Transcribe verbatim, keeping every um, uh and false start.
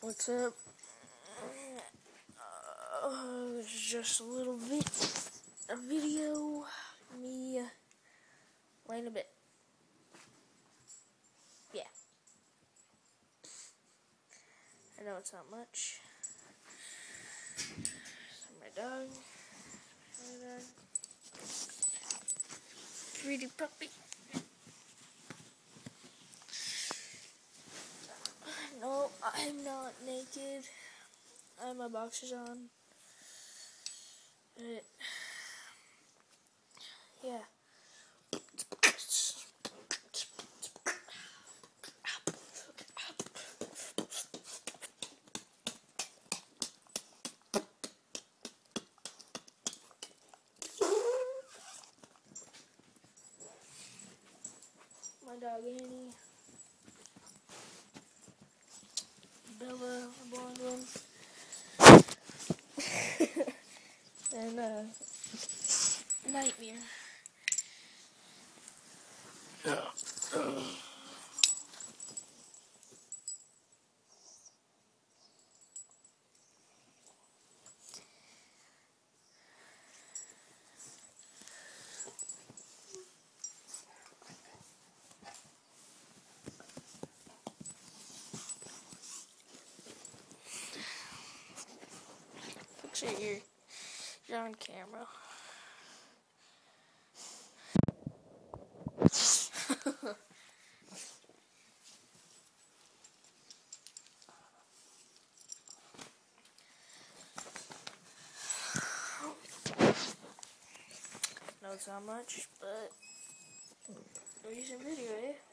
What's up? Uh, it's just a little bit, a video, me uh, laying a bit. Yeah. I know it's not much. My dog. My dog. Pretty puppy. No, I'm not naked. I have my boxers on. But, yeah. My dog Annie. Bella, the blonde one. and, uh, Nightmare. Picture you're, you're on camera. No, it's not much, but recent video, eh?